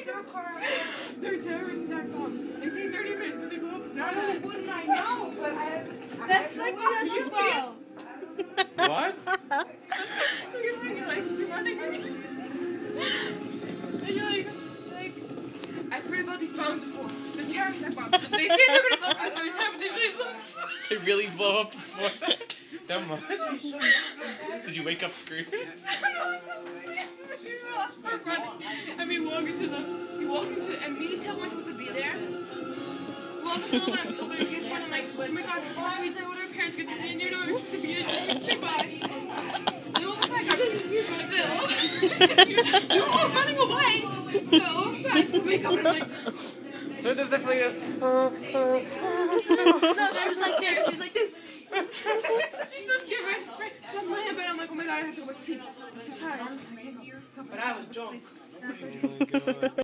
They're terrorist attack bombs. They say 30 minutes, but they go up. No, wouldn't I know? But That's like 2012. What? You're running. And you're like, I've heard about these bombs before. The terrorist attack bombs. They say they're going to blow up every time, but they really blow up. They really blow up before that much? Did you wake up screaming? No, and we walk into, and me and Taylor weren't supposed to be there. We walk into the open guest one, and like, oh my god, we tell what our parents get to be in your door, we're supposed to be in there, say bye. And all of a sudden, you're all running away. So all of a sudden, I just wake up and I'm like, So it does definitely this. No, she was like this. She was like this. she's so scared, right? So I'm laying in bed, I'm like, oh my god, I have to go to sleep. I'm so tired. I was drunk.